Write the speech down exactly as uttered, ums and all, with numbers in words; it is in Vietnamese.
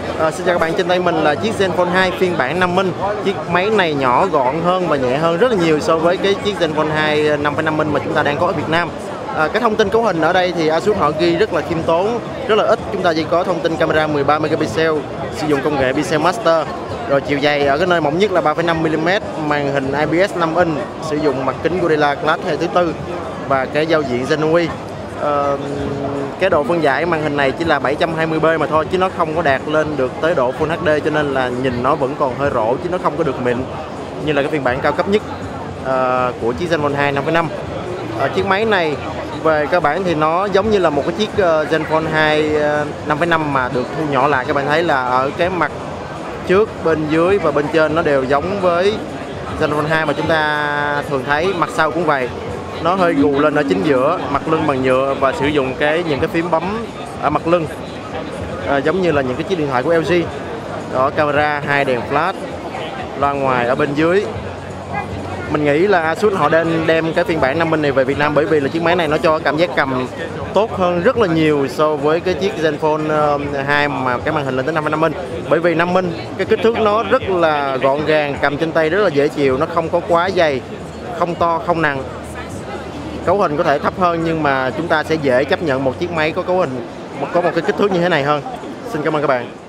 À, xin chào các bạn, trên tay mình là chiếc Zenfone hai phiên bản năm inch. Chiếc máy này nhỏ gọn hơn và nhẹ hơn rất là nhiều so với cái chiếc Zenfone hai năm phẩy năm inch mà chúng ta đang có ở Việt Nam. À, cái thông tin cấu hình ở đây thì Asus họ ghi rất là khiêm tốn, rất là ít. Chúng ta chỉ có thông tin camera mười ba megapixel, sử dụng công nghệ Pixel Master. Rồi chiều dày ở cái nơi mỏng nhất là ba phẩy năm mi li mét, màn hình I P S năm inch, sử dụng mặt kính Gorilla Glass thế hệ thứ tư và cái giao diện Zenui. Uh, cái độ phân giải màn hình này chỉ là bảy trăm hai mươi p mà thôi, chứ nó không có đạt lên được tới độ Full hát đê, cho nên là nhìn nó vẫn còn hơi rỗ chứ nó không có được mịn như là cái phiên bản cao cấp nhất uh, của chiếc Zenfone hai năm phẩy năm. Uh, chiếc máy này về cơ bản thì nó giống như là một cái chiếc uh, Zenfone hai uh, năm phẩy năm mà được thu nhỏ lại. Các bạn thấy là ở cái mặt trước, bên dưới và bên trên nó đều giống với Zenfone hai mà chúng ta thường thấy. Mặt sau cũng vậy, nó hơi gù lên ở chính giữa, mặt lưng bằng nhựa và sử dụng cái những cái phím bấm ở mặt lưng à, giống như là những cái chiếc điện thoại của L G. Đó, camera, hai đèn flash, loa ngoài ở bên dưới. Mình nghĩ là Asus họ nên đem cái phiên bản năm inch này về Việt Nam, bởi vì là chiếc máy này nó cho cảm giác cầm tốt hơn rất là nhiều so với cái chiếc Zenfone hai mà cái màn hình lên tới năm phẩy năm inch. Bởi vì năm inch cái kích thước nó rất là gọn gàng, cầm trên tay rất là dễ chịu, nó không có quá dày, không to, không nặng. Cấu hình có thể thấp hơn nhưng mà chúng ta sẽ dễ chấp nhận một chiếc máy có cấu hình có một cái kích thước như thế này hơn. Xin cảm ơn các bạn.